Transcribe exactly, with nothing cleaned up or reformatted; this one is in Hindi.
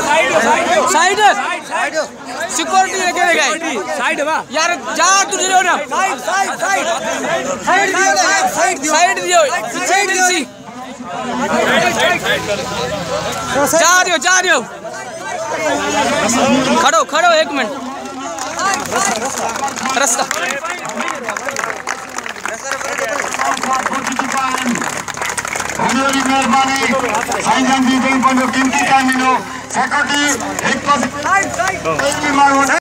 साइड सिक्योरिटी लेके गए साइड यार जा तू दियो ना side side side side side दियो साइड दियो जा दियो जा दियो खड़ो खड़ो एक मिनट रास्ता मेहरबानी साइंस कीमती टाइम सिक्योरिटी एक